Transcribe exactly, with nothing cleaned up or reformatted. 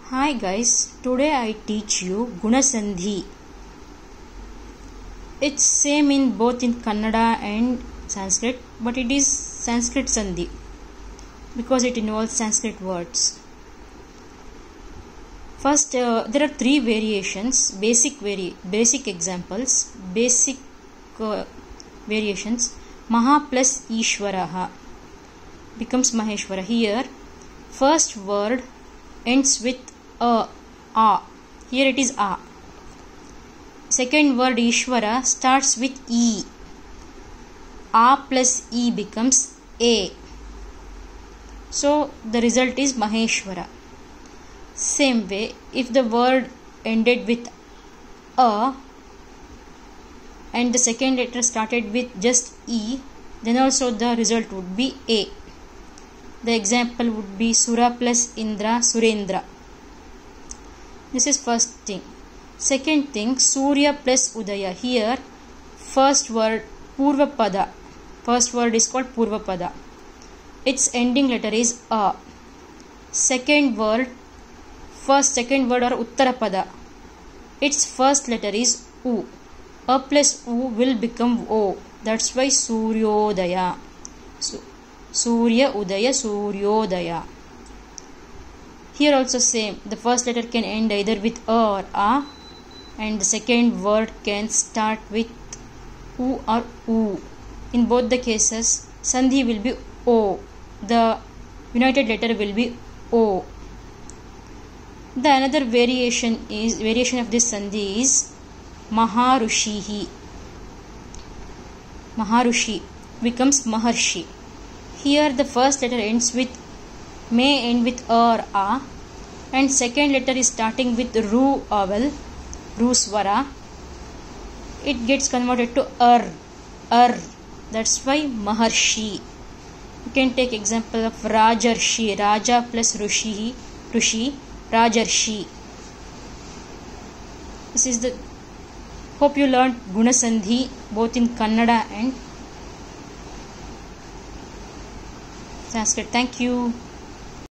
Hi guys, today I teach you Gunasandhi. It's same in both in Kannada and Sanskrit, but it is Sanskrit Sandhi because it involves Sanskrit words. First, uh, there are three variations, basic vari basic examples, basic uh, variations. Maha plus Ishvaraha becomes Maheshwara. Here, first word ends with a, a. Here it is a. Second word Ishvara starts with e. A plus e becomes a. So the result is Maheshwara. Same way, if the word ended with a and the second letter started with just e, then also the result would be a. The example would be Sura plus Indra, Surendra. This is first thing. Second thing, Surya plus Udaya. Here, first word Purvapada. First word is called Purvapada. Its ending letter is a. Second word, first second word are Uttarapada. Its first letter is U. A plus U will become O. That's why Suryodaya. So, Surya Udaya, Suryodaya. Here also same. The first letter can end either with a or a, and the second word can start with u or u. In both the cases, Sandhi will be o. The united letter will be o. The another variation is variation of this Sandhi is Maharushihi. Maharushi becomes Maharshi. Here the first letter ends with, may end with a or a, and second letter is starting with ru vowel, ru swara. It gets converted to ar, ar. That's why Maharshi. You can take example of Rajarshi, Raja plus Rushi, Rushi, Rajarshi. This is the, hope you learned Gunasandhi both in Kannada and Sanskrit. Thank you.